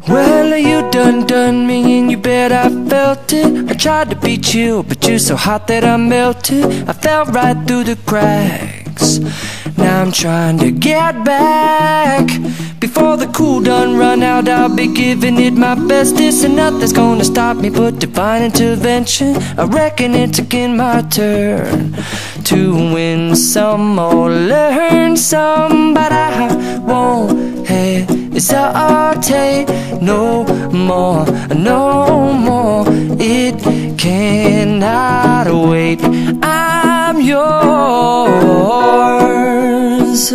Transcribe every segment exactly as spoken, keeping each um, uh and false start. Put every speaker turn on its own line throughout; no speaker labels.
Well, you done done me and you bet I felt it. I tried to be chill, but you're so hot that I melted. I fell right through the cracks. Now I'm trying to get back. Before the cool done run out, I'll be giving it my bestest, and nothing's gonna stop me but divine intervention. I reckon it's again my turn to win some or learn some, but I won't hesitate no more, no more. It cannot wait. I'm yours.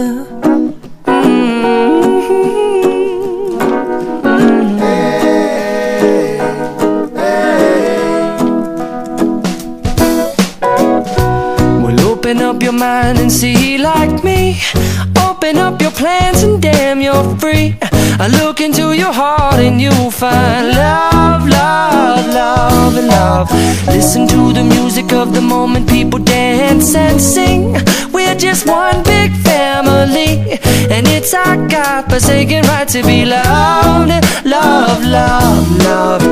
Open up your mind and see like me. Open up your plans and damn, you're free. I look into your heart and you'll find love, love, love, and love. Listen to the music of the moment, people dance and sing. We're just one big family, and it's our God-forsaken right to be loved. Love, love, love,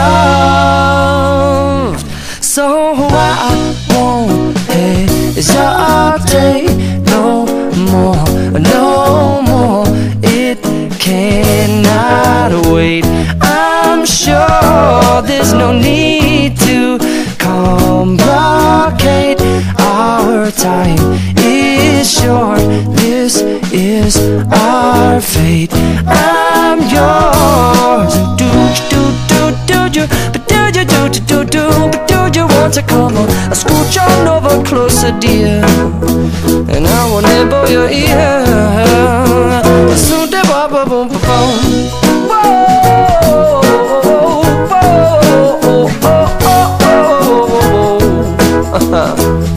love. So I won't hesitate no more, no more. It cannot wait. I'm sure there's no need to complicate. Our time is short. This is our fate. I'm yours. Do do do do do, but do do do do do, but do you want to come on? I scooch on over closer, dear, and I will nibble your ear. So da ba ba boom ba boom. Whoa, whoa, oh, oh, oh.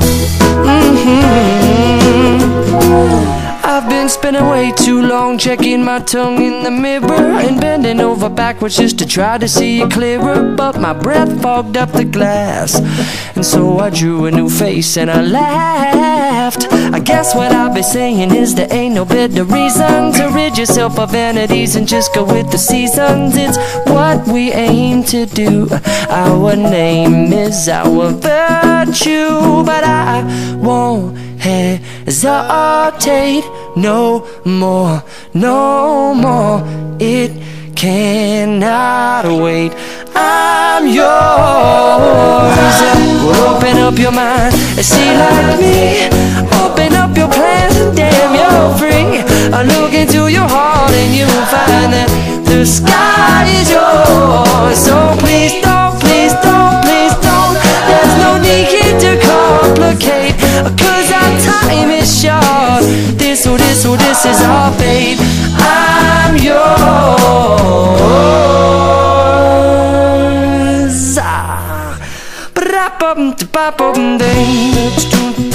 Mm-hmm. I've been spending way too long checking my tongue in the mirror and bending over backwards just to try to see it clearer, but my breath fogged up the glass, and so I drew a new face and I laughed. I guess what I'll be saying is there ain't no better reason to rid yourself of vanities and just go with the seasons. It's what we aim to do. Our name is our virtue, but I won't hesitate no more, no more. It cannot wait. I'm yours. Well, open up your mind and see like me. Open up your plans and damn, you're free. I look into your heart and you'll find that the sky is yours. So please don't, please don't, please don't. There's no need here to complicate, 'cause our time is short. This, oh this, oh this is our fate. I'm yours. Ah, ba-da-bum-da-ba-bum-ding.